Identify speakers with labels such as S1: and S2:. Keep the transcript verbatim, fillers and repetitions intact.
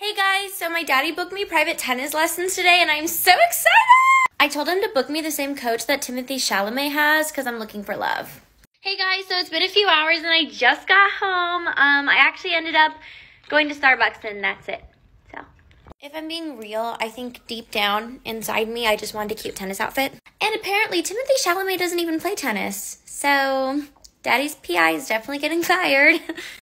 S1: Hey guys, so my daddy booked me private tennis lessons today and I'm so excited! I told him to book me the same coach that Timothée Chalamet has because I'm looking for love. Hey guys, so it's been a few hours and I just got home. Um, I actually ended up going to Starbucks and that's it. So, if I'm being real, I think deep down inside me, I just wanted a cute tennis outfit. And apparently Timothée Chalamet doesn't even play tennis. So, daddy's P I is definitely getting fired.